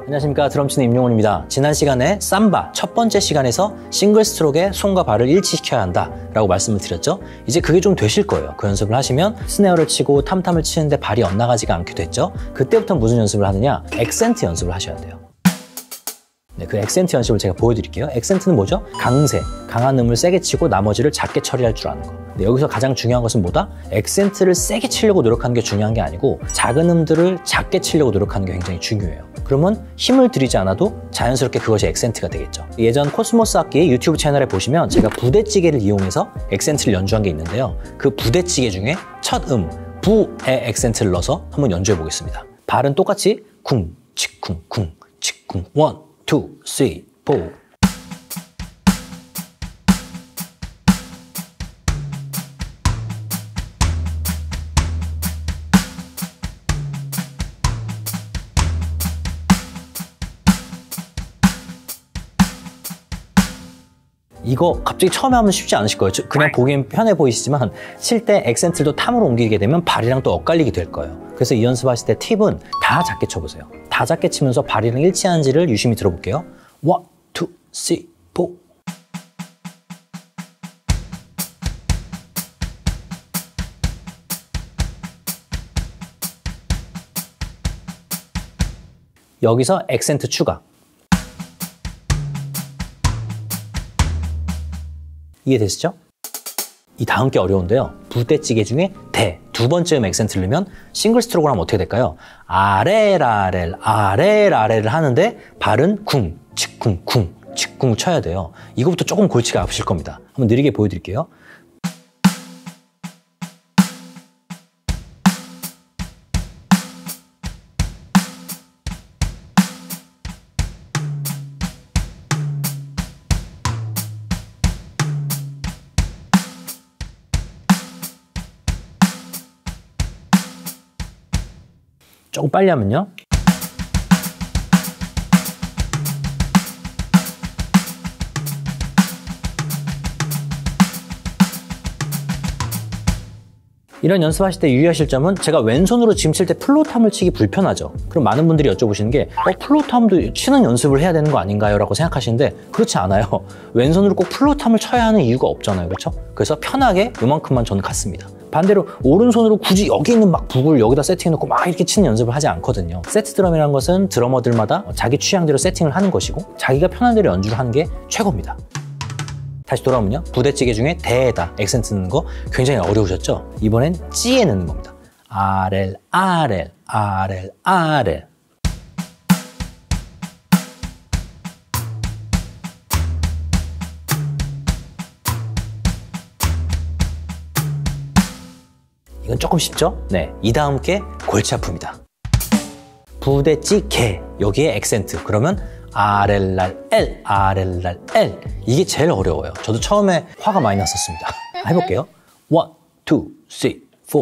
안녕하십니까, 드럼 치는 임용훈입니다. 지난 시간에 삼바 첫 번째 시간에서 싱글 스트로크에 손과 발을 일치시켜야 한다 라고 말씀을 드렸죠. 이제 그게 좀 되실 거예요. 그 연습을 하시면 스네어를 치고 탐탐을 치는데 발이 엇나가지가 않게 됐죠. 그때부터 무슨 연습을 하느냐, 액센트 연습을 하셔야 돼요. 네, 그 액센트 연습을 제가 보여드릴게요. 액센트는 뭐죠? 강세, 강한 음을 세게 치고 나머지를 작게 처리할 줄 아는 거. 네, 여기서 가장 중요한 것은 뭐다? 액센트를 세게 치려고 노력하는 게 중요한 게 아니고 작은 음들을 작게 치려고 노력하는 게 굉장히 중요해요. 그러면 힘을 들이지 않아도 자연스럽게 그것이 액센트가 되겠죠. 예전 코스모스 악기의 유튜브 채널에 보시면 제가 부대찌개를 이용해서 액센트를 연주한 게 있는데요. 그 부대찌개 중에 첫 부에 액센트를 넣어서 한번 연주해 보겠습니다. 발은 똑같이 쿵, 치쿵, 쿵, 치쿵, 1, 2, 3, 4. 이거 갑자기 처음에 하면 쉽지 않으실 거예요. 그냥 보기엔 편해 보이시지만 칠 때 액센트도 탐으로 옮기게 되면 발이랑 또 엇갈리게 될 거예요. 그래서 이 연습하실 때 팁은 다 작게 쳐보세요. 다 작게 치면서 발이랑 일치하는지를 유심히 들어볼게요. 1, 2, 3, 4. 여기서 액센트 추가. 이해되시죠? 이 다음 게 어려운데요. 부대찌개 중에 대, 두 번째 액센트를 넣으면 싱글 스트로크를 하면 어떻게 될까요? 아레라렐, 아레라렐을 하는데 발은 쿵, 치쿵, 쿵, 치쿵 쳐야 돼요. 이거부터 조금 골치가 아프실 겁니다. 한번 느리게 보여드릴게요. 조금 빨리 하면요. 이런 연습하실 때 유의하실 점은 제가 왼손으로 지금 칠 때 플로탐을 치기 불편하죠. 그럼 많은 분들이 여쭤보시는 게 플로탐도 치는 연습을 해야 되는 거 아닌가요? 라고 생각하시는데 그렇지 않아요. 왼손으로 꼭 플로탐을 쳐야 하는 이유가 없잖아요. 그렇죠? 그래서 편하게 요만큼만 저는 갔습니다. 반대로 오른손으로 굳이 여기 있는 막 북을 여기다 세팅해놓고 막 이렇게 치는 연습을 하지 않거든요. 세트 드럼이라는 것은 드러머들마다 자기 취향대로 세팅을 하는 것이고 자기가 편한 대로 연주를 하는 게 최고입니다. 다시 돌아오면요. 부대찌개 중에 대에다 액센트 넣는 거 굉장히 어려우셨죠? 이번엔 찌에 넣는 겁니다. 아렐, 아렐, 아렐, 아렐. 이건 조금 쉽죠? 네, 이 다음 게 골치 아픕니다. 부대찌개, 여기에 액센트. 그러면 아렐랄 엘, 아렐랄 엘. 이게 제일 어려워요. 저도 처음에 화가 많이 났었습니다. 해볼게요. 1, 2, 3, 4.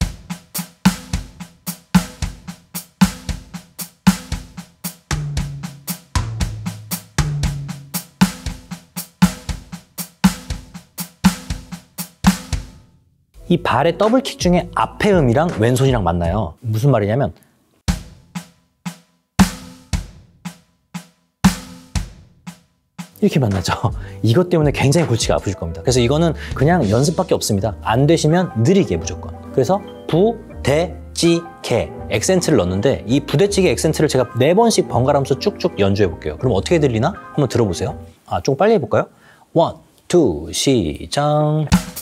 이 발의 더블킥 중에 앞의 음이랑 왼손이랑 맞나요? 무슨 말이냐면 이렇게 만나죠. 이것 때문에 굉장히 골치가 아프실 겁니다. 그래서 이거는 그냥 연습밖에 없습니다. 안 되시면 느리게 무조건. 그래서 부대찌개 액센트를 넣는데 이 부대찌개 액센트를 제가 4번씩 번갈아가면서 쭉쭉 연주해 볼게요. 그럼 어떻게 들리나? 한번 들어보세요. 좀 빨리 해볼까요? 1, 2, 시작.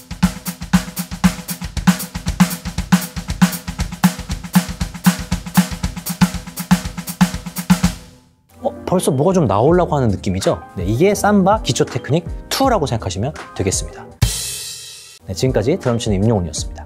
벌써 뭐가 좀 나오려고 하는 느낌이죠? 네, 이게 삼바 기초 테크닉 2라고 생각하시면 되겠습니다. 네, 지금까지 드럼 치는 임용훈이었습니다.